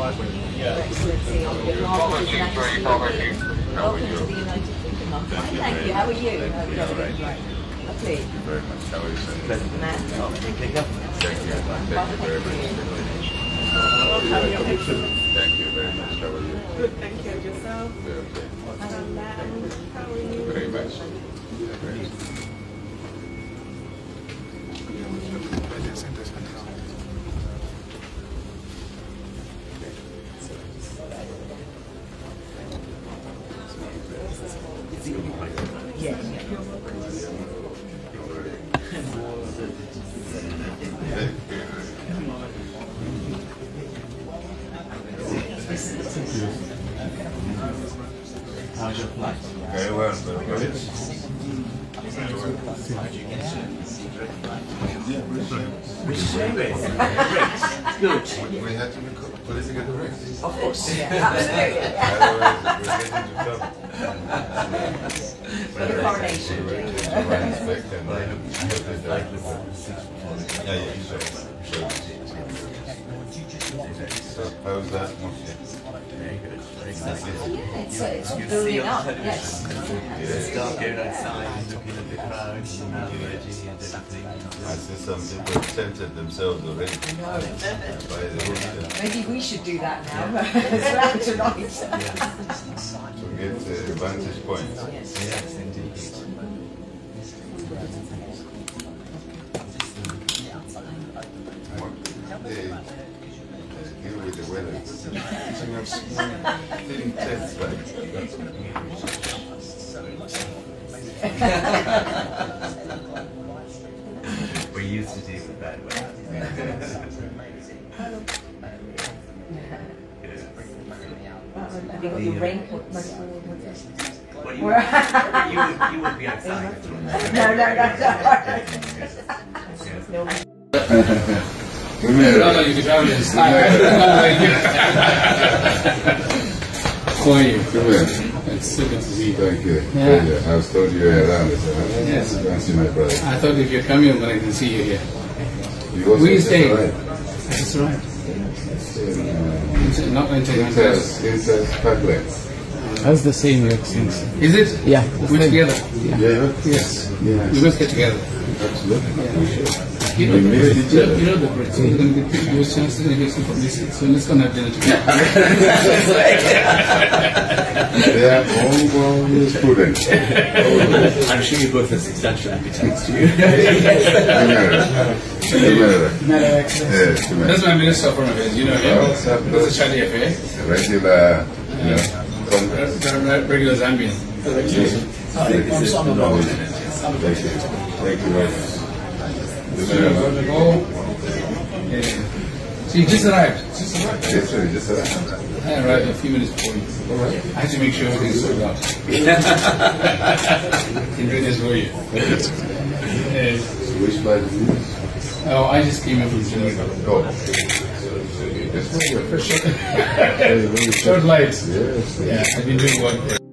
Your Excellency, on behalf of His Majesty, welcome to the United Kingdom. I'm fine, thank you. How are you? Please. Thank you very much. How are you, sir? Thank you. Thank you very much. Thank you very much. How are you? Good, thank you. Yourself? Very okay. How are you? Very much. How's your flight? Very well, very well. British Airways. Good. We had to put it together, right? Of course. Absolutely. Otherwise, we're getting into trouble. For the coronation. So, how's that one? Very good. Very nice. Yeah, it's building up, yes. Start going outside and looking at the crowds and how ready and everything. I see some people tempted themselves already. No. By the Maybe we should do that now as well tonight. to get vantage points. Yes. Yes, indeed. They deal with the weather. Feeling tense, right? We're used to dealing with bad weather. Have you got your raincoat? Well, you would be outside. No. How are you? Come here. It's so good to see you. Thank you. Yeah. I was told you were around. So Yes. I see my brother. I thought if you're coming, I'm going to see you here. You also Where you just staying? arrived. I just arrived. Not going to take my class. Inside Parkland. That's the same, Your Excellency. Is it? Yeah. We're together. Yeah. Yes. Yes. We must get together. Absolutely. You know, We missed each other. you know the Brits. We're going to give you a chance to get some publicity. So let's go and have dinner together. They are all students. I'm sure you both have substantial appetites too. Yes, That's my Minister of Foreign Affairs. You know him. What's up, That's a Charlie affair. regular, congress. Regular Zambian. Thank you. Thank you very much. So you just arrived? Yes, sir, just I arrived a few minutes before you. I had to make sure everything's sorted out. Can do this for you. Which part is this? Oh, I just came in from Geneva. Oh. Short lights. Yes. Yeah, I've been doing work.